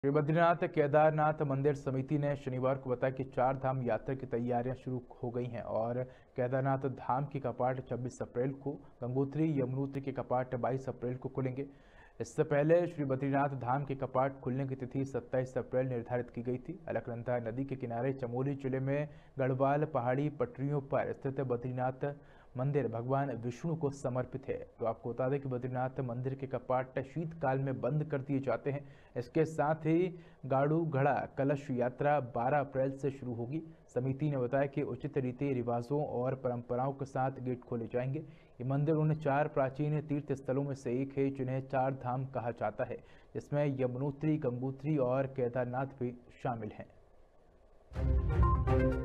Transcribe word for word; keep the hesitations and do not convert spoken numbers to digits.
श्री बद्रीनाथ केदारनाथ मंदिर समिति ने शनिवार को बताया कि चार धाम यात्रा की तैयारियां शुरू हो गई हैं और केदारनाथ धाम के कपाट छब्बीस अप्रैल को, गंगोत्री यमुनोत्री के कपाट बाईस अप्रैल को खुलेंगे। इससे पहले श्री बद्रीनाथ धाम के कपाट खुलने की तिथि सत्ताईस अप्रैल निर्धारित की गई थी। अलकनंदा नदी के किनारे चमोली जिले में गढ़वाल पहाड़ी पटरियों पर स्थित बद्रीनाथ मंदिर भगवान विष्णु को समर्पित है। तो आपको बता दें कि बद्रीनाथ मंदिर के कपाट शीतकाल में बंद कर दिए जाते हैं। इसके साथ ही गाड़ू घड़ा कलश यात्रा बारह अप्रैल से शुरू होगी। समिति ने बताया कि उचित रीति रिवाजों और परंपराओं के साथ गेट खोले जाएंगे। ये मंदिर उन चार प्राचीन तीर्थ स्थलों में से एक है जिन्हें चार धाम कहा जाता है, जिसमें यमुनोत्री, गंगोत्री और केदारनाथ भी शामिल हैं।